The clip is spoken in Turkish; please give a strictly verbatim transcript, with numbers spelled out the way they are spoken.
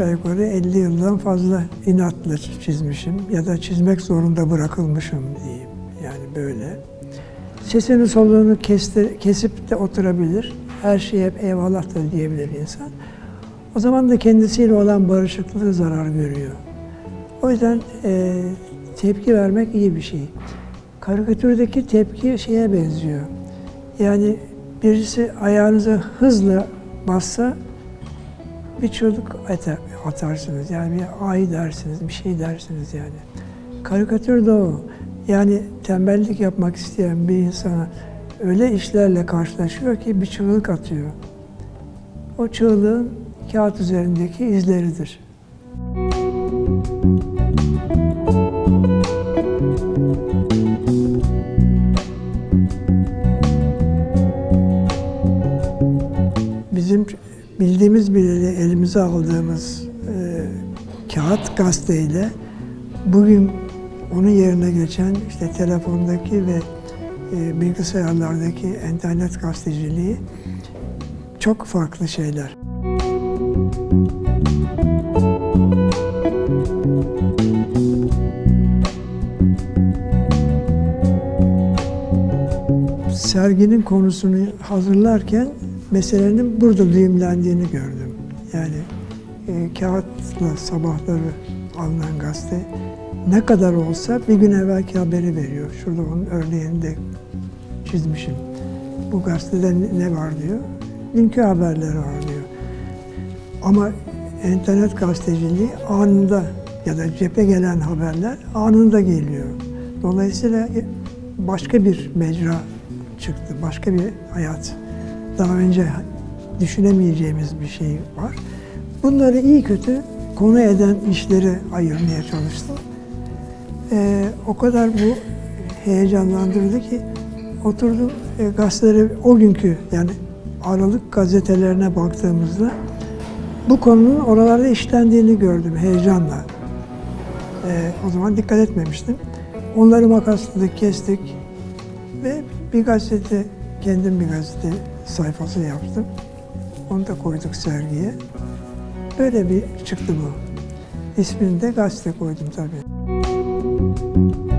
aşağı yukarı elli yıldan fazla inatla çizmişim ya da çizmek zorunda bırakılmışım diyeyim. Yani böyle. Sesini soluğunu kesti, kesip de oturabilir. Her şeye hep eyvallah da diyebilir insan. O zaman da kendisiyle olan barışıklığı zarar görüyor. O yüzden e, tepki vermek iyi bir şey. Karikatürdeki tepki şeye benziyor. Yani birisi ayağınıza hızla bassa bir çığlık atarsınız. Yani bir ay dersiniz, bir şey dersiniz yani. Karikatür de o. Yani tembellik yapmak isteyen bir insana öyle işlerle karşılaşıyor ki bir çığlık atıyor. O çığlığın kağıt üzerindeki izleridir. Bizim bildiğimiz bileli elimize aldığımız e, kağıt gazeteyle bugün onun yerine geçen işte telefondaki ve e, bilgisayarlardaki internet gazeteciliği çok farklı şeyler. Serginin konusunu hazırlarken meselenin burada düğümlendiğini gördüm. Yani e, kağıtla sabahları alınan gazete ne kadar olsa bir gün evvelki haberi veriyor. Şurada onun örneğini de çizmişim. Bu gazetede ne var diyor. Dünkü haberleri var diyor. Ama internet gazeteciliği anında ya da cephe gelen haberler anında geliyor. Dolayısıyla başka bir mecra çıktı, başka bir hayat. Daha önce düşünemeyeceğimiz bir şey var. Bunları iyi kötü konu eden işleri ayırmaya çalıştım. Ee, o kadar bu heyecanlandırdı ki oturdum e, gazeteleri o günkü yani Aralık gazetelerine baktığımızda bu konunun oralarda işlendiğini gördüm heyecanla. Ee, o zaman dikkat etmemiştim. Onları makasladık, kestik ve bir gazete, kendim bir gazete sayfası yaptım. Onu da koyduk sergiye. Böyle bir çıktı bu. İsmini de gazete koydum tabii.